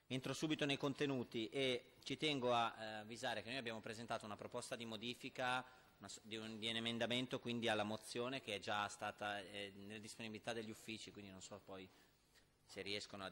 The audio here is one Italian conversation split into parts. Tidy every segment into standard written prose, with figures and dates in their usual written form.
entro subito nei contenuti e ci tengo a avvisare che noi abbiamo presentato una proposta di modifica di un emendamento quindi alla mozione che è già stata nelle disponibilità degli uffici, quindi non so poi se riescono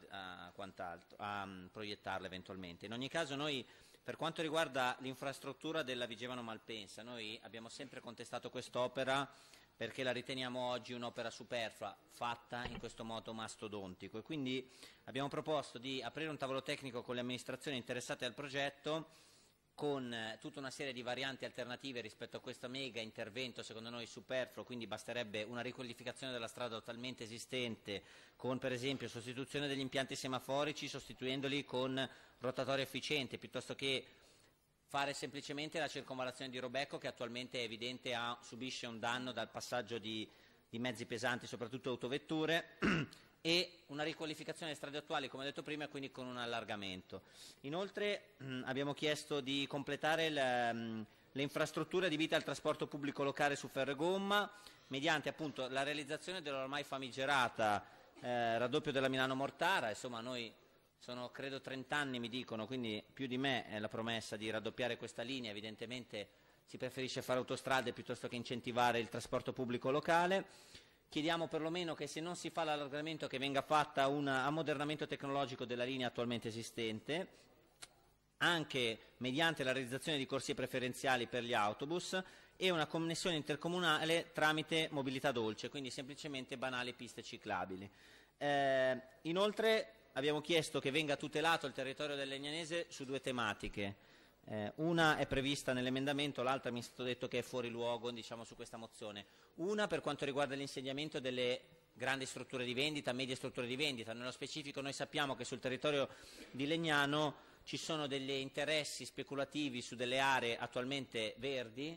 a proiettarla eventualmente. In ogni caso noi, per quanto riguarda l'infrastruttura della Vigevano Malpensa, noi abbiamo sempre contestato quest'opera perché la riteniamo oggi un'opera superflua, fatta in questo modo mastodontico, e quindi abbiamo proposto di aprire un tavolo tecnico con le amministrazioni interessate al progetto, con tutta una serie di varianti alternative rispetto a questo mega intervento secondo noi superfluo, quindi basterebbe una riqualificazione della strada totalmente esistente, con per esempio sostituzione degli impianti semaforici sostituendoli con rotatorio efficiente, piuttosto che fare semplicemente la circonvallazione di Robecco, che attualmente è evidente subisce un danno dal passaggio di mezzi pesanti, soprattutto autovetture, e una riqualificazione delle strade attuali, come ho detto prima, quindi con un allargamento. Inoltre abbiamo chiesto di completare le infrastrutture adibite al trasporto pubblico locale su ferro e gomma, mediante appunto la realizzazione dell'ormai famigerata raddoppio della Milano-Mortara. Insomma, noi sono credo 30 anni, mi dicono, quindi più di me è la promessa di raddoppiare questa linea. Evidentemente si preferisce fare autostrade piuttosto che incentivare il trasporto pubblico locale. Chiediamo perlomeno che se non si fa l'allargamento che venga fatta un ammodernamento tecnologico della linea attualmente esistente, anche mediante la realizzazione di corsie preferenziali per gli autobus e una connessione intercomunale tramite mobilità dolce, quindi semplicemente banali piste ciclabili. Inoltre abbiamo chiesto che venga tutelato il territorio del Legnanese su due tematiche. Una è prevista nell'emendamento, l'altra mi è stato detto che è fuori luogo, diciamo, su questa mozione. Una per quanto riguarda l'insediamento delle grandi strutture di vendita, medie strutture di vendita. Nello specifico noi sappiamo che sul territorio di Legnano ci sono degli interessi speculativi su delle aree attualmente verdi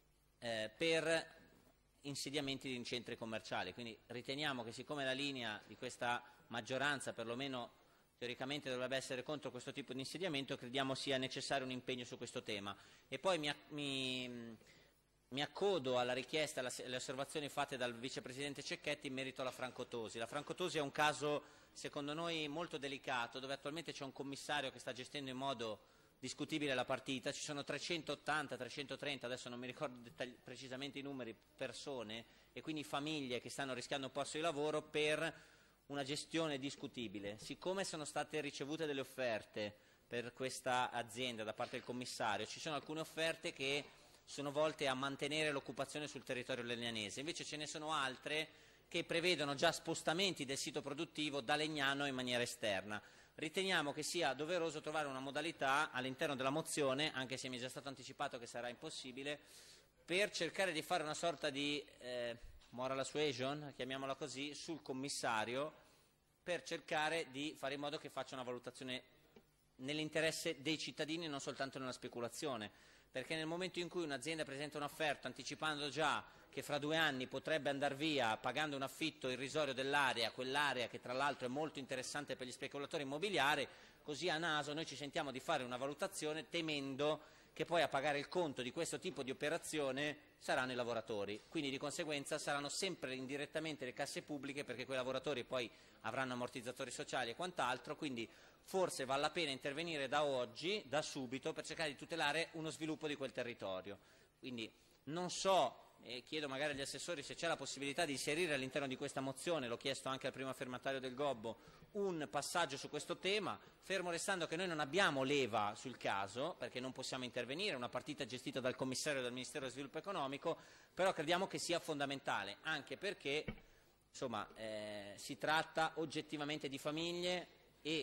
per insediamenti in centri commerciali, quindi riteniamo che, siccome la linea di questa maggioranza perlomeno teoricamente dovrebbe essere contro questo tipo di insediamento, crediamo sia necessario un impegno su questo tema. E poi mi accodo alla richiesta, alle osservazioni fatte dal vicepresidente Cecchetti in merito alla Francotosi. La Francotosi è un caso secondo noi molto delicato, dove attualmente c'è un commissario che sta gestendo in modo discutibile la partita. Ci sono 380, 330, adesso non mi ricordo precisamente i numeri, persone e quindi famiglie che stanno rischiando un posto di lavoro per una gestione discutibile. Siccome sono state ricevute delle offerte per questa azienda da parte del commissario, ci sono alcune offerte che sono volte a mantenere l'occupazione sul territorio legnanese, invece ce ne sono altre che prevedono già spostamenti del sito produttivo da Legnano in maniera esterna. Riteniamo che sia doveroso trovare una modalità all'interno della mozione, anche se mi è già stato anticipato che sarà impossibile, per cercare di fare una sorta di moral suasion, chiamiamola così, sul commissario, per cercare di fare in modo che faccia una valutazione nell'interesse dei cittadini e non soltanto nella speculazione, perché nel momento in cui un'azienda presenta un'offerta anticipando già che fra 2 anni potrebbe andare via pagando un affitto irrisorio dell'area, quell'area che tra l'altro è molto interessante per gli speculatori immobiliari, così a naso noi ci sentiamo di fare una valutazione temendo che poi a pagare il conto di questo tipo di operazione saranno i lavoratori, quindi di conseguenza saranno sempre indirettamente le casse pubbliche, perché quei lavoratori poi avranno ammortizzatori sociali e quant'altro, quindi forse vale la pena intervenire da oggi, da subito, per cercare di tutelare uno sviluppo di quel territorio. Quindi non so, chiedo magari agli assessori se c'è la possibilità di inserire all'interno di questa mozione, l'ho chiesto anche al primo firmatario del Gobbo, un passaggio su questo tema, fermo restando che noi non abbiamo leva sul caso, perché non possiamo intervenire, è una partita gestita dal commissario del Ministero dello Sviluppo Economico, però crediamo che sia fondamentale, anche perché insomma, si tratta oggettivamente di famiglie e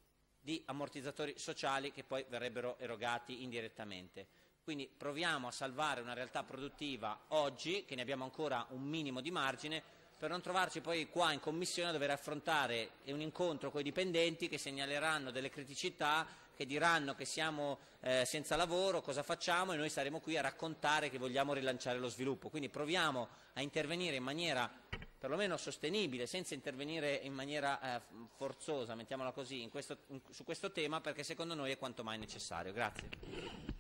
di ammortizzatori sociali che poi verrebbero erogati indirettamente. Quindi proviamo a salvare una realtà produttiva oggi, che ne abbiamo ancora un minimo di margine, per non trovarci poi qua in Commissione a dover affrontare un incontro con i dipendenti che segnaleranno delle criticità, che diranno che siamo senza lavoro, cosa facciamo, e noi saremo qui a raccontare che vogliamo rilanciare lo sviluppo. Quindi proviamo a intervenire in maniera perlomeno sostenibile, senza intervenire in maniera forzosa, mettiamola così, su questo tema, perché secondo noi è quanto mai necessario. Grazie.